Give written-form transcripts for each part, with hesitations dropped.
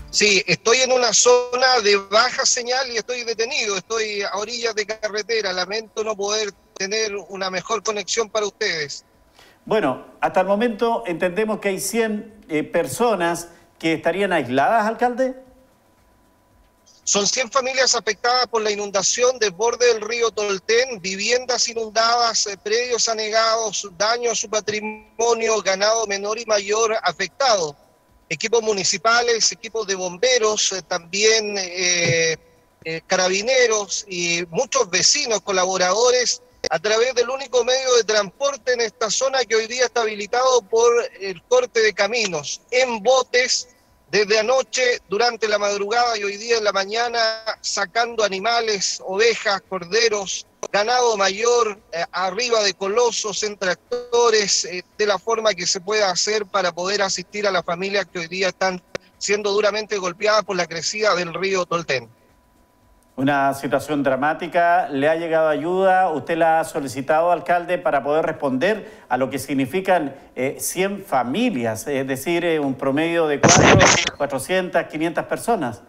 Sí, estoy en una zona de baja señal y estoy detenido, estoy a orillas de carretera. Lamento no poder tener una mejor conexión para ustedes. Bueno, hasta el momento entendemos que hay 100 personas que estarían aisladas, alcalde. Son 100 familias afectadas por la inundación del borde del río Tolten, viviendas inundadas, predios anegados, daño a su patrimonio, ganado menor y mayor afectado. Equipos municipales, equipos de bomberos, también carabineros y muchos vecinos, colaboradores, a través del único medio de transporte en esta zona que hoy día está habilitado por el corte de caminos, en botes, desde anoche, durante la madrugada y hoy día en la mañana, sacando animales, ovejas, corderos, ganado mayor, arriba de colosos, en tractores, de la forma que se pueda hacer para poder asistir a las familias que hoy día están siendo duramente golpeadas por la crecida del río Tolten. Una situación dramática. ¿Le ha llegado ayuda? ¿Usted la ha solicitado, alcalde, para poder responder a lo que significan 100 familias? Es decir, un promedio de 400, 500 personas.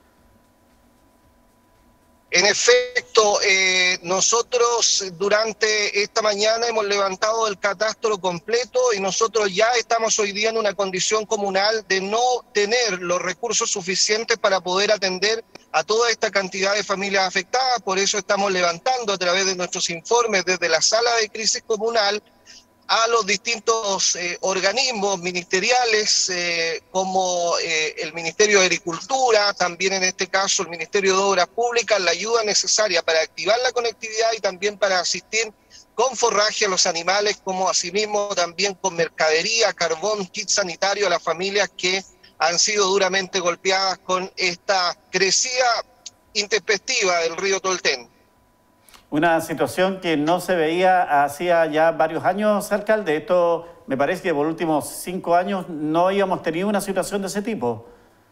En efecto, nosotros durante esta mañana hemos levantado el catastro completo y nosotros ya estamos hoy día en una condición comunal de no tener los recursos suficientes para poder atender a toda esta cantidad de familias afectadas. Por eso estamos levantando a través de nuestros informes desde la sala de crisis comunal a los distintos organismos ministeriales, como el Ministerio de Agricultura, también en este caso el Ministerio de Obras Públicas, la ayuda necesaria para activar la conectividad y también para asistir con forraje a los animales, como asimismo también con mercadería, carbón, kit sanitario a las familias que han sido duramente golpeadas con esta crecida intempestiva del río Tolten. Una situación que no se veía hacía ya varios años, alcalde. Esto me parece que por los últimos 5 años no habíamos tenido una situación de ese tipo.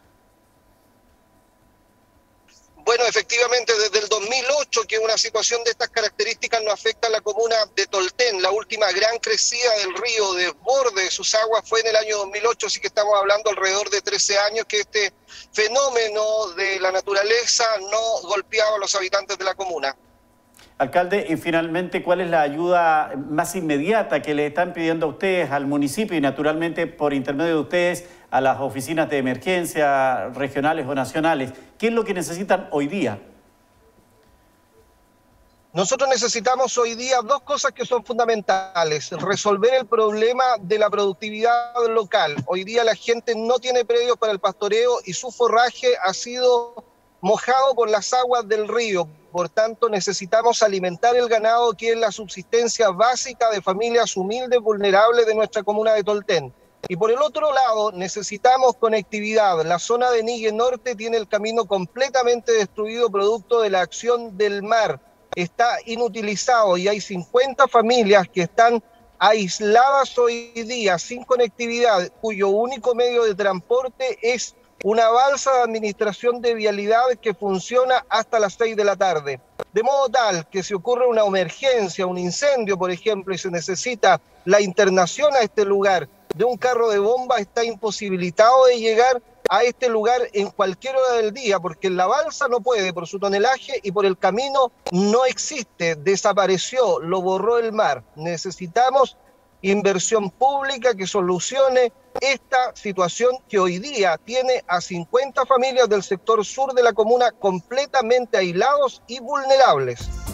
Bueno, efectivamente, desde el 2008 que una situación de estas características nos afecta a la comuna de Tolten. La última gran crecida del río, desborde de sus aguas, fue en el año 2008, así que estamos hablando alrededor de 13 años que este fenómeno de la naturaleza no golpeaba a los habitantes de la comuna. Alcalde, y finalmente, ¿cuál es la ayuda más inmediata que le están pidiendo a ustedes, al municipio y naturalmente por intermedio de ustedes a las oficinas de emergencia regionales o nacionales? ¿Qué es lo que necesitan hoy día? Nosotros necesitamos hoy día dos cosas que son fundamentales. Resolver el problema de la productividad local. Hoy día la gente no tiene predios para el pastoreo y su forraje ha sido mojado por las aguas del río. Por tanto, necesitamos alimentar el ganado, que es la subsistencia básica de familias humildes, vulnerables de nuestra comuna de Tolten. Y por el otro lado, necesitamos conectividad. La zona de Nigue Norte tiene el camino completamente destruido producto de la acción del mar. Está inutilizado y hay 50 familias que están aisladas hoy día, sin conectividad, cuyo único medio de transporte es una balsa de administración de vialidad que funciona hasta las 6 de la tarde. De modo tal que si ocurre una emergencia, un incendio, por ejemplo, y se necesita la internación a este lugar de un carro de bomba, está imposibilitado de llegar a este lugar en cualquier hora del día, porque la balsa no puede por su tonelaje y por el camino no existe, desapareció, lo borró el mar. Necesitamos inversión pública que solucione esta situación que hoy día tiene a 50 familias del sector sur de la comuna completamente aislados y vulnerables.